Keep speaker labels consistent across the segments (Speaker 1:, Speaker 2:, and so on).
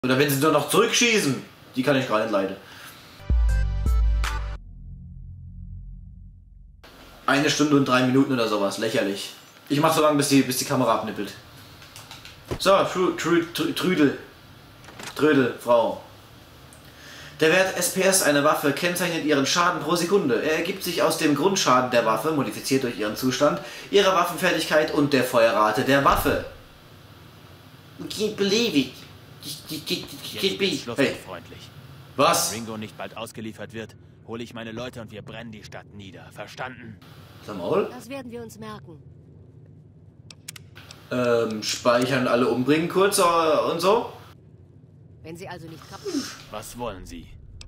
Speaker 1: Oder wenn sie nur noch zurückschießen. Die kann ich gar nicht leiden. 1 Stunde und 3 Minuten oder sowas. Lächerlich. Ich mach so lange, bis die Kamera abnippelt. So, Trödel, Frau. Der Wert SPS einer Waffe kennzeichnet ihren Schaden pro Sekunde. Er ergibt sich aus dem Grundschaden der Waffe, modifiziert durch ihren Zustand, ihrer Waffenfertigkeit und der Feuerrate der Waffe. Can't believe it. Hey.
Speaker 2: Freundlich.
Speaker 1: Was?
Speaker 2: Wenn Ringo nicht bald ausgeliefert wird, hole ich meine Leute und wir brennen die Stadt nieder. Verstanden?
Speaker 1: Sag mal.
Speaker 3: Das werden wir uns merken.
Speaker 1: Speichern, alle umbringen kurz und so?
Speaker 3: Wenn sie also nicht kaputt.
Speaker 2: Was wollen Sie?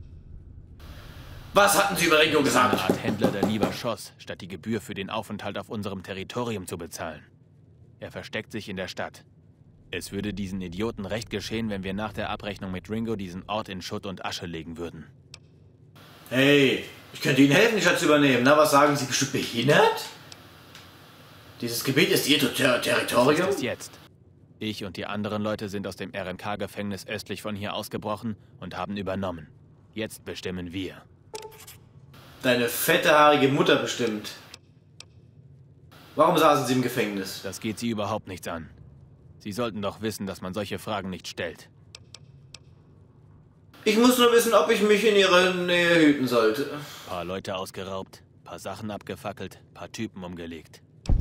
Speaker 1: Was hatten Sie über Ringo gesagt?
Speaker 2: Eine Art Händler, der lieber schoss, statt die Gebühr für den Aufenthalt auf unserem Territorium zu bezahlen. Er versteckt sich in der Stadt. Es würde diesen Idioten recht geschehen, wenn wir nach der Abrechnung mit Ringo diesen Ort in Schutt und Asche legen würden.
Speaker 1: Hey, ich könnte Ihnen helfen, die Stadt zu übernehmen. Na, was sagen Sie? Bestimmt behindert? Dieses Gebiet ist Ihr Territorium?
Speaker 2: Was ist jetzt? Ich und die anderen Leute sind aus dem RNK-Gefängnis östlich von hier ausgebrochen und haben übernommen. Jetzt bestimmen wir.
Speaker 1: Deine fette, haarige Mutter bestimmt. Warum saßen Sie im Gefängnis?
Speaker 2: Das geht Sie überhaupt nichts an. Sie sollten doch wissen, dass man solche Fragen nicht stellt.
Speaker 1: Ich muss nur wissen, ob ich mich in Ihrer Nähe hüten sollte.
Speaker 2: Paar Leute ausgeraubt, paar Sachen abgefackelt, paar Typen umgelegt.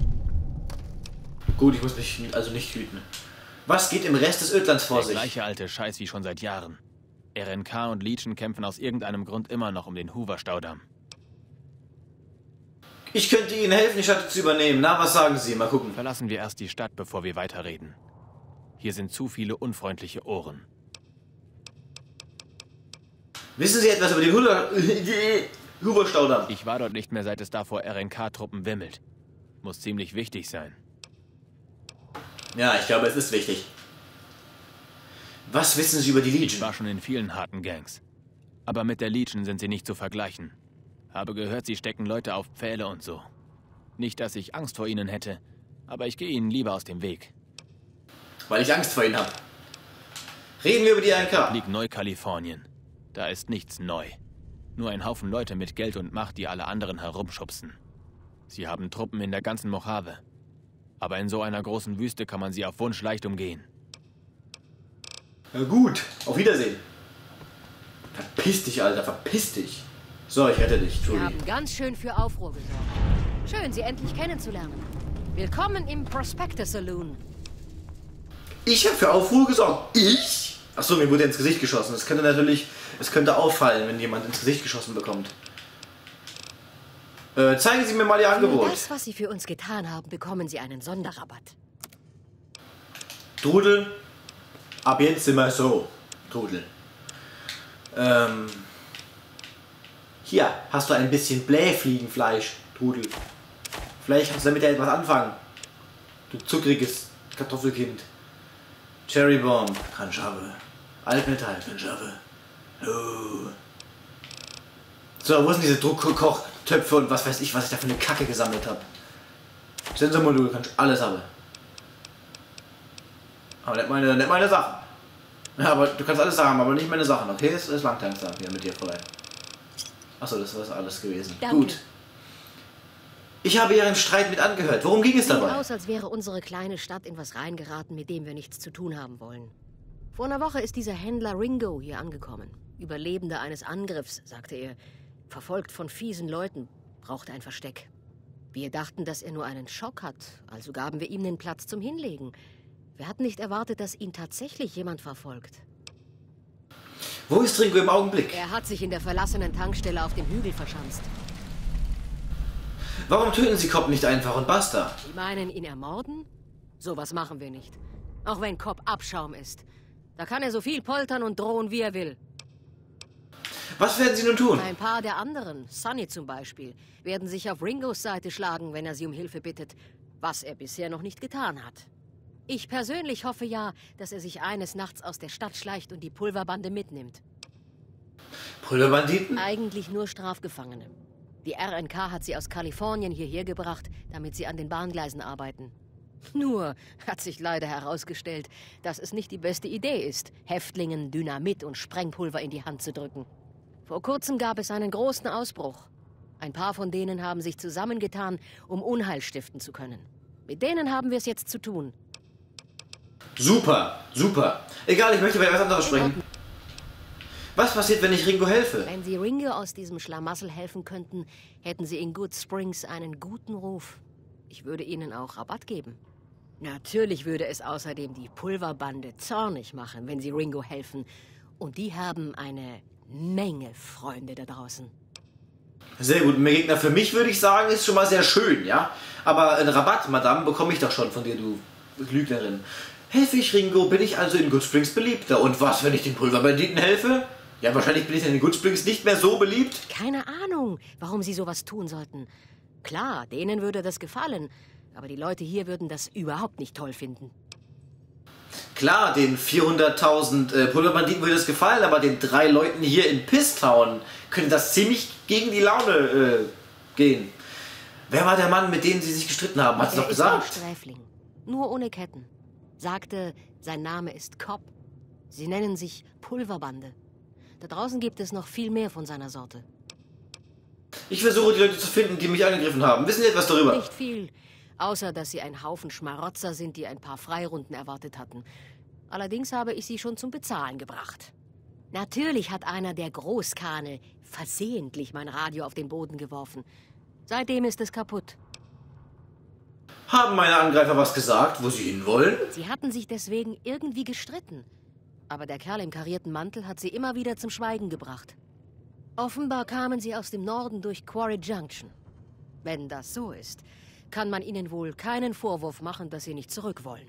Speaker 1: Gut, ich muss mich also nicht hüten. Was geht im Rest des Ödlands vor
Speaker 2: Der
Speaker 1: sich?
Speaker 2: gleiche alte Scheiß wie schon seit Jahren. RNK und Legion kämpfen aus irgendeinem Grund immer noch um den Hoover-Staudamm.
Speaker 1: Ich könnte Ihnen helfen, die Stadt zu übernehmen. Na, was sagen Sie? Mal gucken.
Speaker 2: Verlassen wir erst die Stadt, bevor wir weiterreden. Hier sind zu viele unfreundliche Ohren.
Speaker 1: Wissen Sie etwas über den Hoover-Staudamm?
Speaker 2: Ich war dort nicht mehr, seit es da vor RNK-Truppen wimmelt. Muss ziemlich wichtig sein.
Speaker 1: Ja, ich glaube, es ist wichtig. Was wissen Sie über die
Speaker 2: Ich
Speaker 1: Legion?
Speaker 2: war schon in vielen harten Gangs. Aber mit der Legion sind sie nicht zu vergleichen. Habe gehört, sie stecken Leute auf Pfähle und so. Nicht, dass ich Angst vor ihnen hätte, aber ich gehe ihnen lieber aus dem Weg.
Speaker 1: Weil ich Angst vor Ihnen habe. Reden wir über die RNK.
Speaker 2: Liegt Neukalifornien. Da ist nichts neu. Nur ein Haufen Leute mit Geld und Macht, die alle anderen herumschubsen. Sie haben Truppen in der ganzen Mojave. Aber in so einer großen Wüste kann man sie auf Wunsch leicht umgehen.
Speaker 1: Na gut, auf Wiedersehen. Verpiss dich, Alter, verpiss dich. So, ich rette dich,
Speaker 3: Sie
Speaker 1: Trudy.
Speaker 3: haben ganz schön für Aufruhr gesorgt. Schön, Sie endlich kennenzulernen. Willkommen im Prospector Saloon.
Speaker 1: Ich habe für Aufruhr gesorgt. Ich? Achso, mir wurde ins Gesicht geschossen. Es könnte auffallen, wenn jemand ins Gesicht geschossen bekommt. Zeigen Sie mir mal Ihr
Speaker 3: Für
Speaker 1: Angebot.
Speaker 3: das, was Sie für uns getan haben, bekommen Sie einen Sonderrabatt.
Speaker 1: Trudel, ab jetzt sind wir so. Trudel. Hier hast du ein bisschen Blähfliegenfleisch, Trudel. Vielleicht kannst du damit ja etwas anfangen. Du zuckriges Kartoffelkind. Cherrybomb, Kanschave. Altmetall, Kanschave. Oh. So, wo sind diese Druckkochtöpfe und was weiß ich, was ich da für eine Kacke gesammelt habe? Sensormodul, kannst du alles haben. Aber nicht meine Sachen. Ja, aber du kannst alles haben, aber nicht meine Sachen, okay? Es langt langsam hier mit dir vorbei. Achso, das war alles gewesen.
Speaker 3: Danke.
Speaker 1: Gut. Ich habe Ihren Streit mit angehört. Worum ging es
Speaker 3: Sieht
Speaker 1: dabei?
Speaker 3: aus, als wäre unsere kleine Stadt in was reingeraten, mit dem wir nichts zu tun haben wollen. Vor einer Woche ist dieser Händler Ringo hier angekommen. Überlebender eines Angriffs, sagte er. Verfolgt von fiesen Leuten, brauchte ein Versteck. Wir dachten, dass er nur einen Schock hat, also gaben wir ihm den Platz zum Hinlegen. Wir hatten nicht erwartet, dass ihn tatsächlich jemand verfolgt.
Speaker 1: Wo ist Ringo im Augenblick?
Speaker 3: Er hat sich in der verlassenen Tankstelle auf dem Hügel verschanzt.
Speaker 1: Warum töten Sie Cobb nicht einfach und basta?
Speaker 3: Sie meinen, ihn ermorden? Sowas machen wir nicht. Auch wenn Cobb Abschaum ist. Da kann er so viel poltern und drohen, wie er will.
Speaker 1: Was werden Sie nun tun?
Speaker 3: Ein paar der anderen, Sonny zum Beispiel, werden sich auf Ringos Seite schlagen, wenn er sie um Hilfe bittet, was er bisher noch nicht getan hat. Ich persönlich hoffe ja, dass er sich eines Nachts aus der Stadt schleicht und die Pulverbande mitnimmt.
Speaker 1: Pulverbanditen?
Speaker 3: Eigentlich nur Strafgefangene. Die RNK hat sie aus Kalifornien hierher gebracht, damit sie an den Bahngleisen arbeiten. Nur hat sich leider herausgestellt, dass es nicht die beste Idee ist, Häftlingen Dynamit und Sprengpulver in die Hand zu drücken. Vor kurzem gab es einen großen Ausbruch. Ein paar von denen haben sich zusammengetan, um Unheil stiften zu können. Mit denen haben wir es jetzt zu tun.
Speaker 1: Super, super. Egal, ich möchte über etwas anderes sprechen. Was passiert, wenn ich Ringo helfe?
Speaker 3: Wenn Sie Ringo aus diesem Schlamassel helfen könnten, hätten Sie in Good Springs einen guten Ruf. Ich würde Ihnen auch Rabatt geben. Natürlich würde es außerdem die Pulverbande zornig machen, wenn Sie Ringo helfen. Und die haben eine Menge Freunde da draußen.
Speaker 1: Sehr gut, mehr Gegner für mich, würde ich sagen, ist schon mal sehr schön, ja? Aber einen Rabatt, Madame, bekomme ich doch schon von dir, du Lügnerin. Helfe ich Ringo, bin ich also in Good Springs beliebter. Und was, wenn ich den Pulverbanditen helfe? Ja, wahrscheinlich bin ich dann in Good Springs nicht mehr so beliebt.
Speaker 3: Keine Ahnung, warum Sie sowas tun sollten. Klar, denen würde das gefallen, aber die Leute hier würden das überhaupt nicht toll finden.
Speaker 1: Klar, den 400.000 Pulverbanditen würde das gefallen, aber den 3 Leuten hier in Pisstown könnte das ziemlich gegen die Laune gehen. Wer war der Mann, mit dem Sie sich gestritten haben? Hat es doch gesagt?
Speaker 3: Er ist ein Sträfling, nur ohne Ketten. Sagte, sein Name ist Cobb. Sie nennen sich Pulverbande. Da draußen gibt es noch viel mehr von seiner Sorte.
Speaker 1: Ich versuche, die Leute zu finden, die mich angegriffen haben. Wissen Sie etwas darüber?
Speaker 3: Nicht viel, außer dass sie ein Haufen Schmarotzer sind, die ein paar Freirunden erwartet hatten. Allerdings habe ich sie schon zum Bezahlen gebracht. Natürlich hat einer der Großkane versehentlich mein Radio auf den Boden geworfen. Seitdem ist es kaputt.
Speaker 1: Haben meine Angreifer was gesagt, wo sie hinwollen?
Speaker 3: Sie hatten sich deswegen irgendwie gestritten. Aber der Kerl im karierten Mantel hat sie immer wieder zum Schweigen gebracht. Offenbar kamen sie aus dem Norden durch Quarry Junction. Wenn das so ist, kann man ihnen wohl keinen Vorwurf machen, dass sie nicht zurück wollen.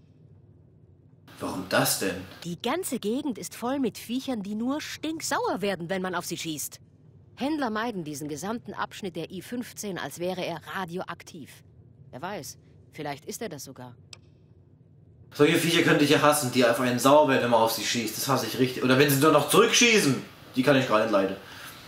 Speaker 1: Warum das denn?
Speaker 3: Die ganze Gegend ist voll mit Viechern, die nur stinksauer werden, wenn man auf sie schießt. Händler meiden diesen gesamten Abschnitt der I-15, als wäre er radioaktiv. Wer weiß, vielleicht ist er das sogar.
Speaker 1: Solche Viecher könnte ich ja hassen, die auf einen sauer werden, wenn man auf sie schießt. Das hasse ich richtig. Oder wenn sie nur noch zurückschießen. Die kann ich gar nicht leiden.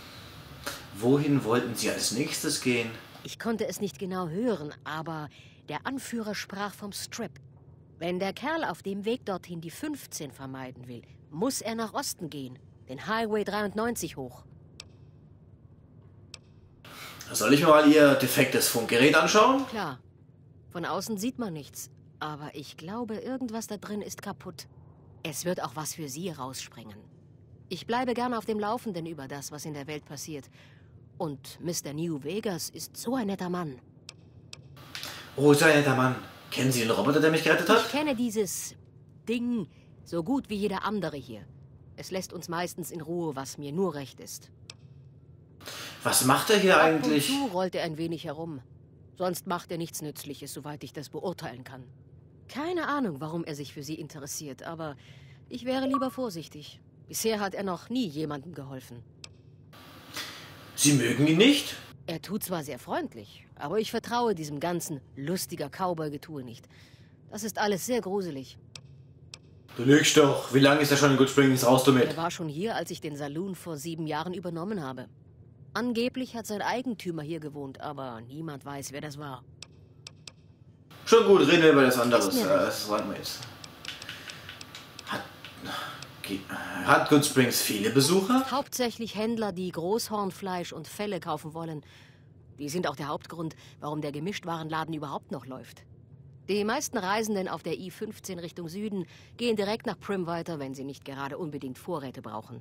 Speaker 1: Wohin wollten sie als nächstes gehen?
Speaker 3: Ich konnte es nicht genau hören, aber der Anführer sprach vom Strip. Wenn der Kerl auf dem Weg dorthin die 15 vermeiden will, muss er nach Osten gehen, den Highway 93 hoch.
Speaker 1: Soll ich mir mal Ihr defektes Funkgerät anschauen?
Speaker 3: Klar, von außen sieht man nichts, aber ich glaube, irgendwas da drin ist kaputt. Es wird auch was für Sie rausspringen. Ich bleibe gerne auf dem Laufenden über das, was in der Welt passiert. Und Mr. New Vegas ist so ein netter Mann.
Speaker 1: Oh, so ein netter Mann. Kennen Sie den Roboter, der mich gerettet hat?
Speaker 3: Ich kenne dieses Ding so gut wie jeder andere hier. Es lässt uns meistens in Ruhe, was mir nur recht ist.
Speaker 1: Was macht er hier eigentlich?
Speaker 3: Ab und zu rollt er ein wenig herum. Sonst macht er nichts Nützliches, soweit ich das beurteilen kann. Keine Ahnung, warum er sich für Sie interessiert, aber ich wäre lieber vorsichtig. Bisher hat er noch nie jemandem geholfen.
Speaker 1: Sie mögen ihn nicht?
Speaker 3: Er tut zwar sehr freundlich, aber ich vertraue diesem ganzen lustiger Cowboy-Getue nicht. Das ist alles sehr gruselig.
Speaker 1: Du lügst doch. Wie lange ist er schon in Good Springs raus damit?
Speaker 3: Er war schon hier, als ich den Saloon vor 7 Jahren übernommen habe. Angeblich hat sein Eigentümer hier gewohnt, aber niemand weiß, wer das war.
Speaker 1: Schon gut, reden wir über das anderes.
Speaker 3: Ist mir
Speaker 1: Das warten wir jetzt. Hat Good Springs viele Besucher?
Speaker 3: Hauptsächlich Händler, die Großhornfleisch und Felle kaufen wollen. Die sind auch der Hauptgrund, warum der Gemischtwarenladen überhaupt noch läuft. Die meisten Reisenden auf der I-15 Richtung Süden gehen direkt nach Primm weiter, wenn sie nicht gerade unbedingt Vorräte brauchen.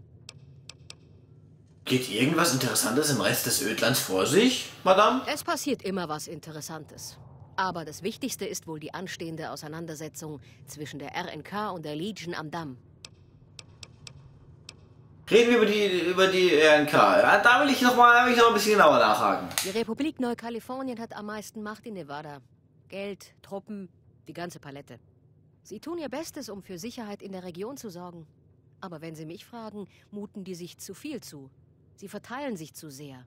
Speaker 1: Geht irgendwas Interessantes im Rest des Ödlands vor sich, Madame?
Speaker 3: Es passiert immer was Interessantes. Aber das Wichtigste ist wohl die anstehende Auseinandersetzung zwischen der RNK und der Legion am Damm.
Speaker 1: Reden wir über die RNK. Ja, da will ich noch mal ein bisschen genauer nachhaken.
Speaker 3: Die Republik Neukalifornien hat am meisten Macht in Nevada. Geld, Truppen, die ganze Palette. Sie tun ihr Bestes, um für Sicherheit in der Region zu sorgen. Aber wenn Sie mich fragen, muten die sich zu viel zu. Sie verteilen sich zu sehr.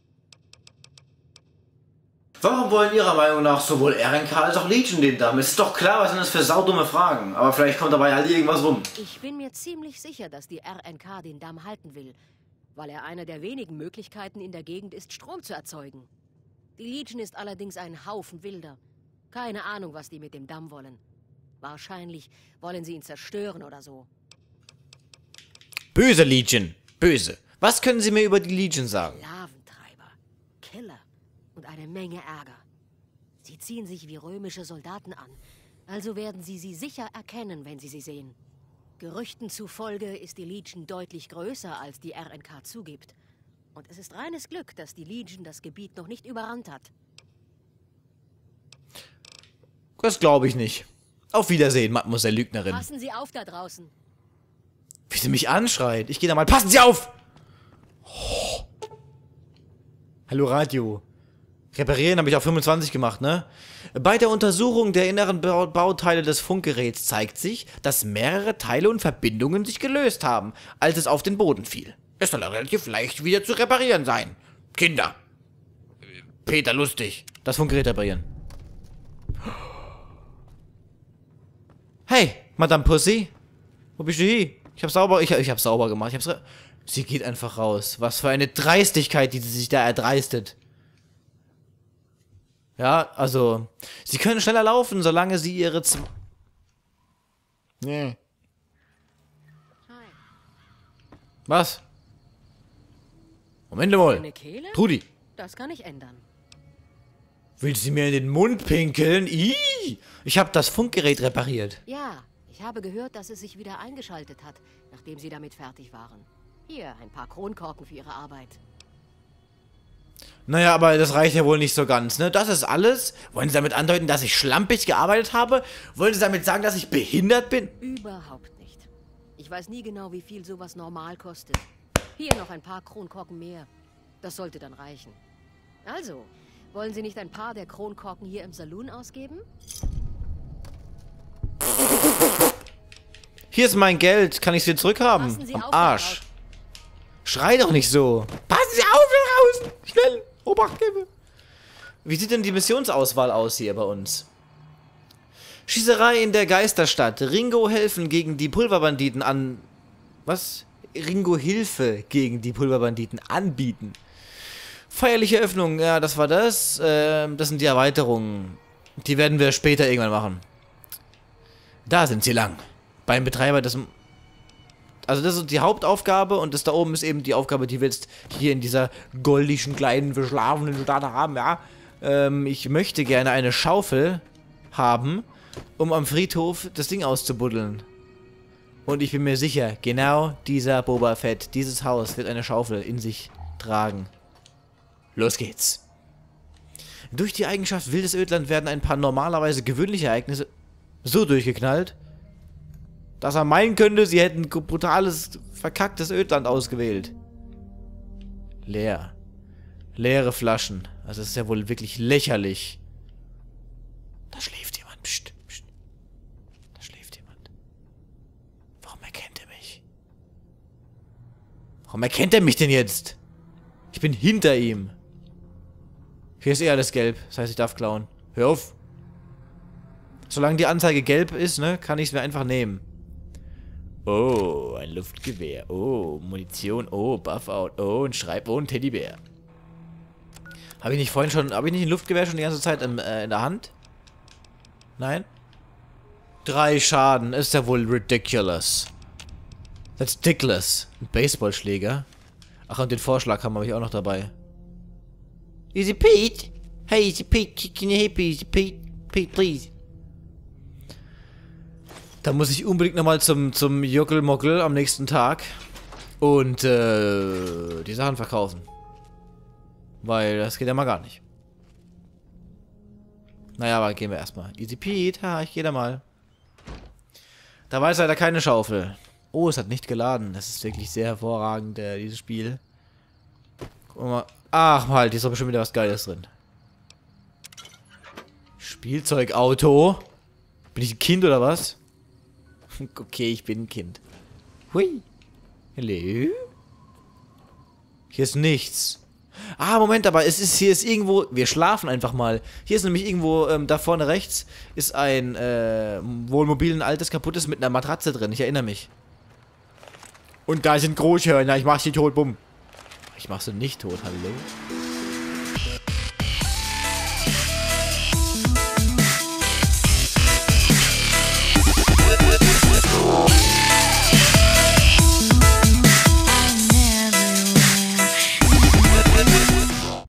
Speaker 1: Warum wollen Ihrer Meinung nach sowohl RNK als auch Legion den Damm? Ist doch klar, was sind das für saudumme Fragen. Aber vielleicht kommt dabei halt irgendwas rum.
Speaker 3: Ich bin mir ziemlich sicher, dass die RNK den Damm halten will, weil er eine der wenigen Möglichkeiten in der Gegend ist, Strom zu erzeugen. Die Legion ist allerdings ein Haufen Wilder. Keine Ahnung, was die mit dem Damm wollen. Wahrscheinlich wollen sie ihn zerstören oder so.
Speaker 4: Böse Legion. Böse. Was können Sie mir über die Legion sagen?
Speaker 3: Laventreiber, Killer und eine Menge Ärger. Sie ziehen sich wie römische Soldaten an. Also werden sie sicher erkennen, wenn sie sehen. Gerüchten zufolge ist die Legion deutlich größer, als die RNK zugibt. Und es ist reines Glück, dass die Legion das Gebiet noch nicht überrannt hat.
Speaker 4: Das glaube ich nicht. Auf Wiedersehen, Mademoiselle Lügnerin.
Speaker 3: Passen Sie auf da draußen.
Speaker 4: Wie sie mich anschreit. Ich gehe da mal. Passen Sie auf! Oh. Hallo Radio. Reparieren habe ich auf 25 gemacht, ne? Bei der Untersuchung der inneren Bauteile des Funkgeräts zeigt sich, dass mehrere Teile und Verbindungen sich gelöst haben, als es auf den Boden fiel. Es soll relativ leicht wieder zu reparieren sein. Kinder. Peter, lustig. Das Funkgerät reparieren. Hey, Madame Pussy. Wo bist du hier? Ich hab sauber gemacht. Sie geht einfach raus. Was für eine Dreistigkeit, die sie sich da erdreistet. Ja, also, sie können schneller laufen, solange sie ihre Nee.
Speaker 3: Hi.
Speaker 4: Was? Moment mal.
Speaker 3: Eine Kehle?
Speaker 4: Trudi.
Speaker 3: Das kann ich ändern.
Speaker 4: Willst du mir in den Mund pinkeln? Ih! Ich habe das Funkgerät repariert.
Speaker 3: Ja, ich habe gehört, dass es sich wieder eingeschaltet hat, nachdem Sie damit fertig waren. Hier, ein paar Kronkorken für Ihre Arbeit.
Speaker 4: Naja, aber das reicht ja wohl nicht so ganz, ne? Das ist alles? Wollen Sie damit andeuten, dass ich schlampig gearbeitet habe? Wollen Sie damit sagen, dass ich behindert bin?
Speaker 3: Überhaupt nicht. Ich weiß nie genau, wie viel sowas normal kostet. Hier noch ein paar Kronkorken mehr. Das sollte dann reichen. Also, wollen Sie nicht ein paar der Kronkorken hier im Saloon ausgeben?
Speaker 4: Hier ist mein Geld. Kann ich es wieder zurückhaben?
Speaker 3: Passen Sie
Speaker 4: Am
Speaker 3: auf,
Speaker 4: Arsch. Schrei doch nicht so. Passen Sie auf da draußen. Schnell. Obacht gebe. Wie sieht denn die Missionsauswahl aus hier bei uns? Schießerei in der Geisterstadt. Ringo helfen gegen die Pulverbanditen an... Was? Ringo Hilfe gegen die Pulverbanditen anbieten. Feierliche Öffnung. Ja, das war das. Das sind die Erweiterungen. Die werden wir später irgendwann machen. Da sind sie lang. Beim Betreiber des... Also das ist die Hauptaufgabe und das da oben ist eben die Aufgabe, die wir jetzt hier in dieser goldischen, kleinen, verschlafenen Stadt haben, ja. Ich möchte gerne eine Schaufel haben, um am Friedhof das Ding auszubuddeln. Und ich bin mir sicher, genau dieser Boba Fett, dieses Haus wird eine Schaufel in sich tragen. Los geht's. Durch die Eigenschaft wildes Ödland werden ein paar normalerweise gewöhnliche Ereignisse so durchgeknallt, dass er meinen könnte, sie hätten brutales, verkacktes Ödland ausgewählt. Leer. Leere Flaschen. Also das ist ja wohl wirklich lächerlich. Da schläft jemand. Psst, psst. Da schläft jemand. Warum erkennt er mich? Warum erkennt er mich denn jetzt? Ich bin hinter ihm. Hier ist eh alles gelb. Das heißt, ich darf klauen. Hör auf. Solange die Anzeige gelb ist, ne, kann ich es mir einfach nehmen. Oh, ein Luftgewehr. Oh, Munition. Oh, Buff-Out. Oh, ein Schreib. Oh, ein Teddybär. Habe ich nicht vorhin schon... Habe ich nicht ein Luftgewehr schon die ganze Zeit in der Hand? Nein? 3 Schaden. Ist ja wohl ridiculous. That's ridiculous. Ein Baseballschläger. Ach, und den Vorschlaghammer habe ich auch noch dabei. Easy Pete? Hey, Easy Pete. Can you help me, Easy Pete? Pete, please. Da muss ich unbedingt nochmal zum Jockelmockel am nächsten Tag und die Sachen verkaufen. Weil das geht ja mal gar nicht. Naja, aber gehen wir erstmal. Easy Pete, ha, ich gehe da mal. Da war jetzt leider keine Schaufel. Oh, es hat nicht geladen. Das ist wirklich sehr hervorragend, dieses Spiel. Guck mal. Ach, halt, hier ist doch bestimmt wieder was Geiles drin. Spielzeugauto? Bin ich ein Kind oder was? Okay, ich bin ein Kind. Hui. Hallo? Hier ist nichts. Ah, Moment, aber hier ist irgendwo... Wir schlafen einfach mal. Hier ist nämlich irgendwo, da vorne rechts, ist ein, wohnmobil, ein altes, kaputtes mit einer Matratze drin. Ich erinnere mich. Und da sind Großhörner. Ich mach sie tot, bumm. Ich mach sie nicht tot, hallo?